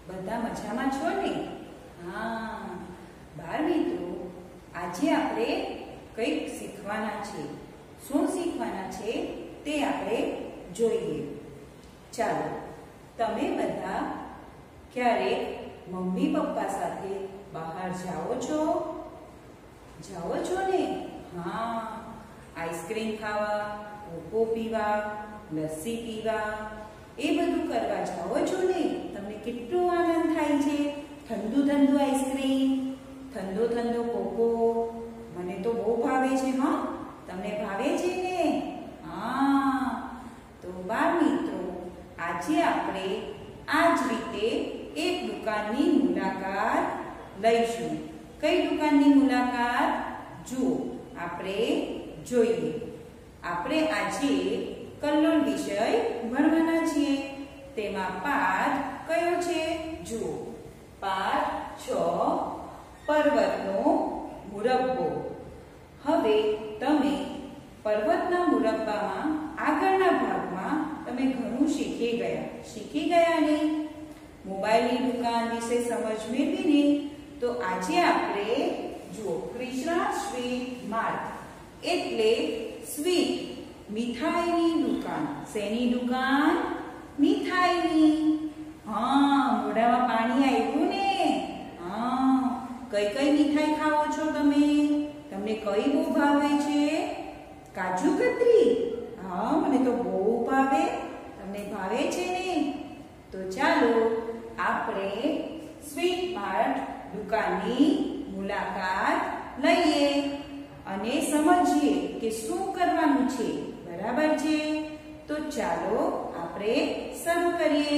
બધા મજામાં છો ને? હા, બાળ મિત્રો, આજે આપણે કંઈક શીખવાના છે. શું શીખવાના છે તે આપણે જોઈએ. ચાલો, તમે બધા ક્યારેક મમ્મી પપ્પા સાથે બહાર જાઓ છો? જાઓ છો ને? હા, આઈસ્ક્રીમ ખાવા, કોકો પીવા, લસ્સી પીવા, એ બધું કરવા જાઓ છો ને? તમને કેટલો આનંદ થાય છે. ઠંડુ ઠંડુ આઈસ્ક્રીમ, ઠંડો ઠંડો કોકો, મને તો બહુ ભાવે છે. હા, તમને ભાવે છે ને? હા, તો બાળ મિત્રો, આજે આપણે આ જ રીતે એક દુકાનની મુલાકાત લઈશું. કઈ દુકાનની મુલાકાત? જુઓ, આપણે જોઈએ. આપણે આજે કલ્લોળ વિષય ભણવાના છીએ. તેમાં પાઠ કયો છે? જુઓ, પાઠ 6, પર્વતનો મુરબ્બો. હવે તમે પર્વતના મુરબ્બામાં આગળના ભાગમાં તમે ઘણું શીખી ગયા ને? મોબાઈલની દુકાન વિશે સમજ મેળવીને તો આજે આપણે જુઓ, કૃષ્ણા સ્વીટ માર્ટ એટલે સ્વીટ, મીઠાઈની દુકાન. શેની દુકાન? મીઠાઈની. હા, મોઢામાં પાણી આવ્યું ને? હા, કઈ કઈ મીઠાઈ ખાઓ છો તમે? તમને કઈ બહુ ભાવે છે? કાજુ કતરી. હા, મને તો બહુ ભાવે. તમને ભાવે છે ને? તો ચાલો આપણે સ્વીટ માર્ટ દુકાનની મુલાકાત લઈએ અને સમજીએ કે શું કરવાનું છે. બરાબર છે? તો ચાલો આપણે શરૂ કરીએ.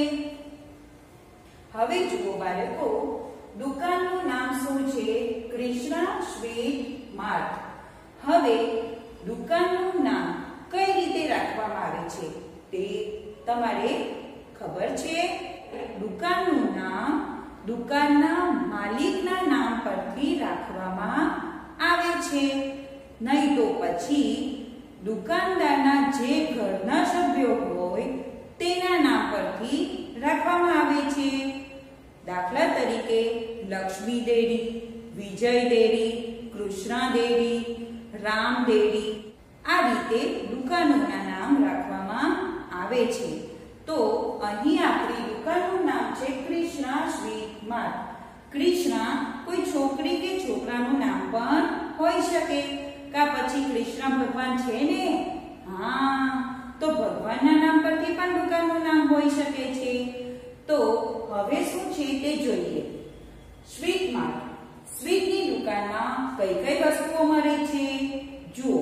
હવે જુઓ બાળકો, દુકાનનું નામ શું છે? Krishna sweet mart. હવે દુકાનનું નામ કઈ રીતે રાખવામાં આવે છે તે તમારે ખબર છે? દુકાનનું નામ દુકાનના માલિકના નામ પરથી રાખવામાં આવે છે. નહીં તો પછી દુકાનદારના જે ઘરના સભ્યો હોય તેના નામ પરથી રાખવામાં આવે છે. દાખલા તરીકે Lakshmi dairy, Vijay dairy, Krishna dairy, Ram dairy, આ રીતે દુકાનોના નામ રાખવામાં આવે છે. તો અહીં આપણી દુકાનનું નામ છે કૃષ્ણા સ્વીટ માર્ટ. કૃષ્ણા કોઈ છોકરી કે છોકરાનું નામ પણ હોઈ શકે. કા પછી કૃષ્ણ ભગવાન છે ને? હા, તો ભગવાનના નામ પરથી પણ દુકાનનું નામ હોઈ શકે છે. તો હવે શું છે તે જોઈએ. સ્વીટ માર્ટ, સ્વીટની દુકાનમાં કઈ કઈ વસ્તુઓ મળે છે? જુઓ,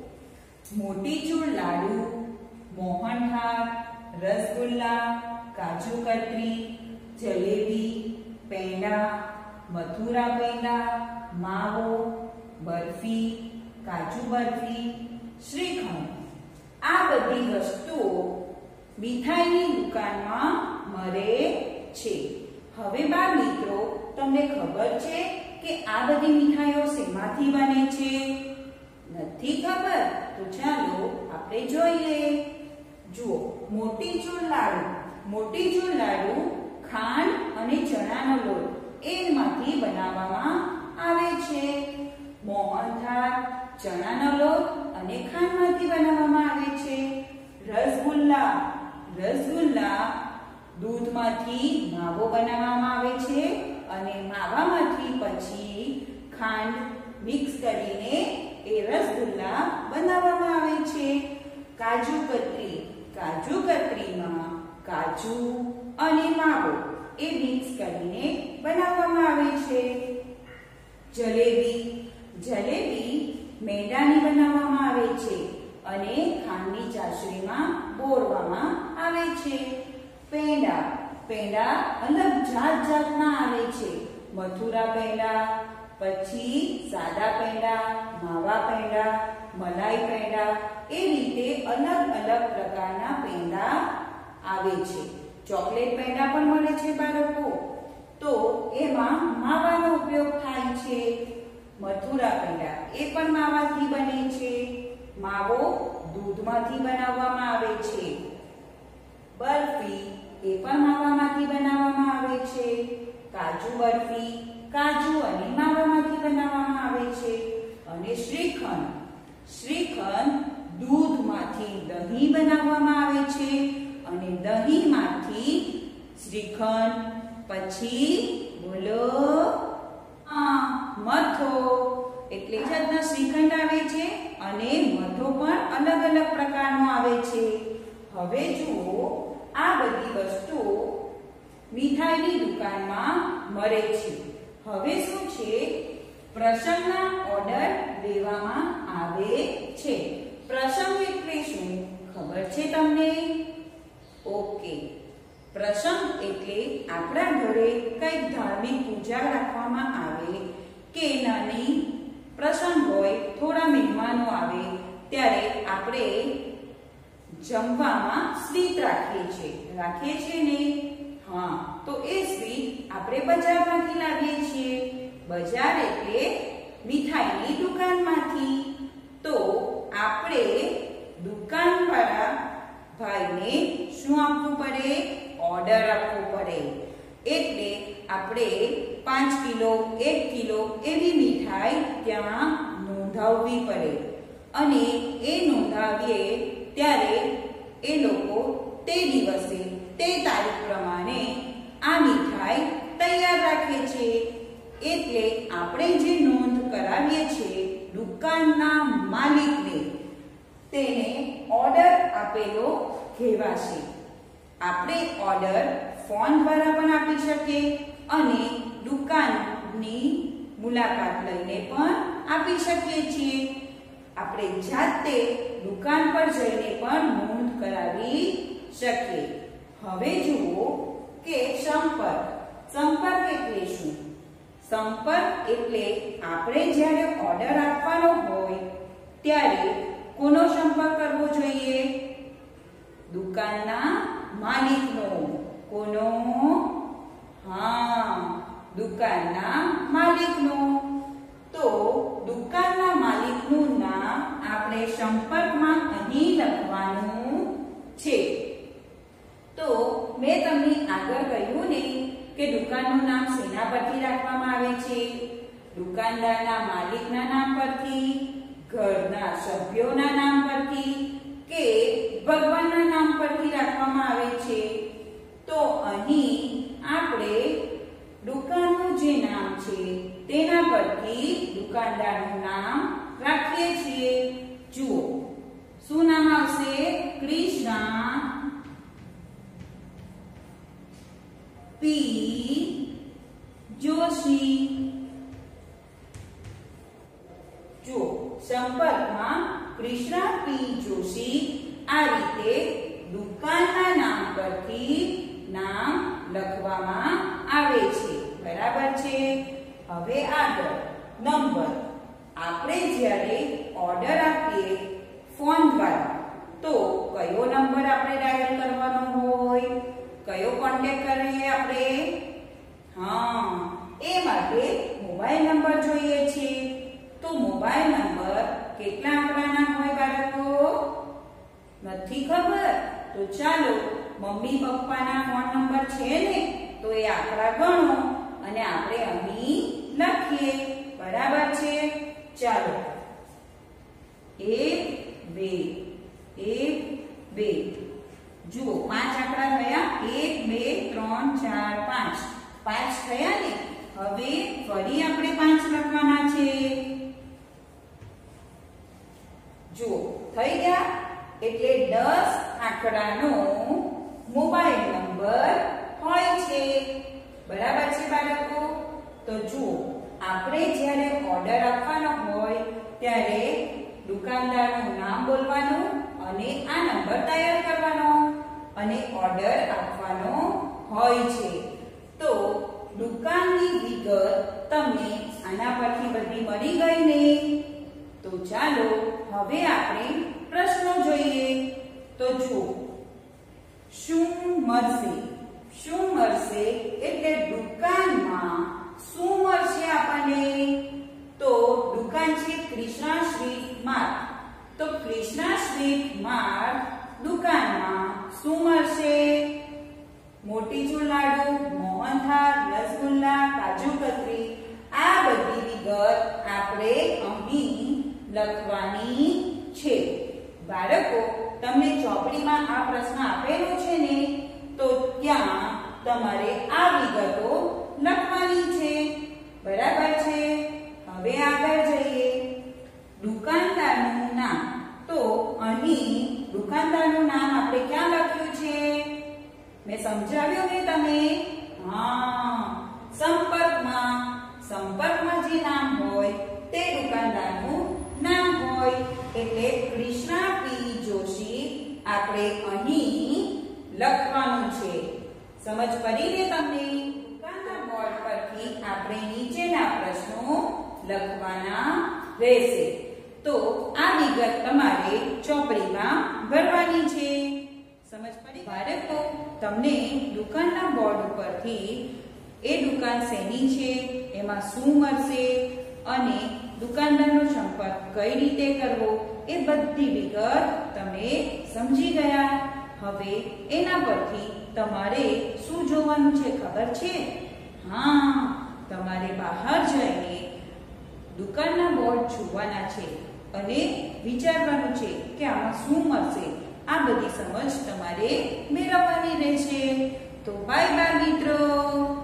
મોતીચૂર લાડુ, મોહનથાળ, રસગુલ્લા, કાજુ કતરી, જલેબી, પેંડા, મથુરા પેંડા, માવો, બરફી, કાજુ બરફી, શ્રીખંડ, આ બધી વસ્તુઓ મીઠાઈની દુકાનમાં મળે છે. હવે બાળ મિત્રો, તમને ખબર છે કે આ બધી મીઠાઈઓ શેમાંથી બને છે? નથી ખબર? તો ચાલો આપણે જોઈએ. જુઓ, મોતીચૂર લાડુ. મોતીચૂર લાડુ ખાંડ અને ચણાનો લોટ એમાંથી બનાવવામાં આવે છે. મોહનથાળ ચણાનો લોટ અને ખાંડમાંથી બનાવવામાં આવે છે. રસગુલ્લા, રસગુલ્લા દૂધમાંથી માવો બનાવવામાં આવે છે અને માવામાંથી પછી ખાંડ મિક્સ કરીને એ રસગુલ્લા બનાવવામાં આવે છે. કાજુ કતરી, કાજુ કતરીમાં કાજુ અને માવો એ મિક્સ કરીને બનાવવામાં આવે છે. જલેબી, જલેબી મેદાની બનાવવામાં આવે છે અને ખાંડની ચાસણીમાં બોળવામાં આવે છે. પેંડા, પેંડા અલગ જાત જાતના આવે છે. મથુરા પેંડા, પછી સાદા પેંડા, માવા પેંડા, મલાઈ પેંડા, એ રીતે અલગ અલગ પ્રકારના પેંડા આવે છે. ચોકલેટ પેંડા પણ મળે છે બાળકો. તો એમાં માવાનો ઉપયોગ થાય છે. મથુરા પેંડા એ પણ માવાથી બને છે. માવો દૂધમાંથી બનાવવામાં આવે છે. બરફી એ પણ માવામાંથી બનાવવામાં આવે છે. કાજુ બરફી કાજુ અને માવામાંથી બનાવવામાં આવે છે. અને શ્રીખંડ દૂધમાંથી દહીં બનાવવામાં આવે છે. અને દહીંમાંથી શ્રીખંડ, પછી બોલો મઠો, એટલે જાતના શ્રીખંડ આવે છે અને મઠો પણ અલગ અલગ પ્રકારનો આવે છે. હવે જુઓ, આ બધી વસ્તુઓ મીઠાઈની દુકાનમાં મળે છે. હવે શું છે, પ્રસંગના ઓર્ડર દેવામાં આવે છે. પ્રસંગ એટલે શું ખબર છે તમને? ઓકે, પ્રસંગ એટલે આપણા ઘરે કઈક ધાર્મિક પૂજા રાખવામાં આવે કે નાની પ્રસંગ હોય, થોડા મહેમાનો આવે ત્યારે આપણે જમવામાં સ્વીટ રાખીએ છીએ ને? હા, તો એ સ્વીટ આપણે બજારમાંથી લાવીએ છીએ. બજાર એટલે મીઠાઈની દુકાનમાંથી. તો આપણે દુકાનવાળા ભાઈને શું આપવું પડે? ઓર્ડર આપવો પડે. એટલે આપણે 5 કિલો 1 કિલો એવી મીઠાઈ ત્યાં નોંધાવવી પડે. અને એ નોંધાવીએ ત્યારે એ લોકો તે દિવસે તે તારીખ પ્રમાણે આ મીઠાઈ તૈયાર રાખે છે. એટલે આપણે જે નોંધ કરાવીએ છીએ દુકાનના માલિકને, તેને ઓર્ડર આપેલો કહેવાશે. આપણે ઓર્ડર ફોન દ્વારા પણ આપી શકીએ અને દુકાનની મુલાકાત લઈને પણ આપી શકીએ છીએ. આપણે જાતે દુકાન પર જઈને પણ નોંધ કરાવી શકીએ. હવે જુઓ કે સંપર્ક એટલે શું? સંપર્ક એટલે આપણે જ્યારે ઓર્ડર આપવાનો હોય ત્યારે કોનો સંપર્ક કરવો જોઈએ? દુકાનના માલિકનો. કોનો? હા, દુકાનના માલિકનો. તો દુકાનના માલિકનું નામ આપણે સંપર્કમાં અહીં લખવાનું છે. તો મેં તમને આગળ કહ્યું ને કે દુકાનનું નામ શેના પરથી રાખવામાં આવે છે? દુકાનદારના માલિકના નામ પરથી, ઘરના સભ્યોના નામ પરથી કે ભગવાનના નામ પરથી રાખવામાં આવે છે. તો અહીં આપણે દુકાનનું જે નામ છે તેના પરથી દુકાનદારનું નામ રાખીએ છીએ. જુઓ, શું નામ આવશે? કૃષ્ણા પી જોશી. જુઓ, સંપર્કમાં કૃષ્ણા પી જોશી આ રીતે દુકાનના નામ પરથી નામ લખવામાં આવે છે. બરાબર છે? હવે આગળ નંબર. આપણે જ્યારે ઓર્ડર આપીએ ફોન દ્વારા તો કયો નંબર આપણે ડાયલ કરવાનો હોય? કયો કોન્ટેક્ટ કરીએ આપણે? હા, એ માટે મોબાઈલ નંબર જોઈએ છે. તો મોબાઈલ નંબર કેટલા આંકડાના હોય બાળકો? નથી ખબર? તો ચાલો, મમ્મી પપ્પાના ફોન નંબર છે ને, તો એ આંકડા ગણો અને આપણે અહીં લખીએ. બરાબર છે? ચાલો, 1 2 1 2. જુઓ, 5 આંકડા થયા. 1 2 3 4 5. 5 થયા ને? હવે ફરી આપણે 5 લખવાના છે. જુઓ, થઈ ગયા. એટલે 10 આંકડાનો મોબાઈલ નંબર હોય છે. બરાબર છે બાળકો? તો જુઓ, આપણે જ્યારે ઓર્ડર આપવાનો હોય ત્યારે દુકાનદારનું નામ બોલવાનું અને આ નંબર તૈયાર કરવાનો અને ઓર્ડર આપવાનો હોય છે. તો દુકાનની વિગત તમને આના પરથી બધી મળી ગઈ ને? તો ચાલો હવે આપણે પ્રશ્નો જોઈએ. તો જુઓ, શું મળશે? શું મળશે એટલે દુકાનમાં શું મળશે આપણને? તો દુકાન છે કૃષ્ણા સ્વીટ માર્ટ. તો કૃષ્ણા સ્વીટ માર્ટ દુકાનમાં શું મળશે? મોતીચૂર લાડુ, મોહનથાળ, તમારે આ વિગતો લખવાની છે. બરાબર છે. હવે આગળ જઈએ. દુકાનદારનું નામ. તો અહીં દુકાનદારનું નામ આપણે ક્યાં લખ્યું છે? મેં સમજાવ્યું ને તમે? હા, સંપર્કમાં. સંપર્કમાં જે નામ હોય તે દુકાનદારનું નામ હોય. એટલે કૃષ્ણા પી જોશી આપણે અહીં લખવાનું છે. સમજ પડી ને તમને? દુકાનના બોર્ડ પરથી આપણે નીચેના પ્રશ્નો લખવાના રહેશે. તો આ વિગત તમારે ચોપડીમાં ભરવાની છે. સમજ પડી? બાળકો, તમને દુકાનના બોર્ડ ઉપરથી એ દુકાન શેની છે, એમાં શું મળશે અને દુકાનદારનો સંપર્ક કઈ રીતે કરવો એ બધી વિગત તમે સમજી ગયા. હવે એના પરથી તમારે શું જોવાનું છે ખબર છે? હા, તમારે બહાર જઈને દુકાનના બોર્ડ જોવાના છે અને વિચારવાનું છે કે આમાં શું મળશે. આ બધી સમજ તમારે મેળવવાની રહેશે. તો બાય બાય મિત્રો.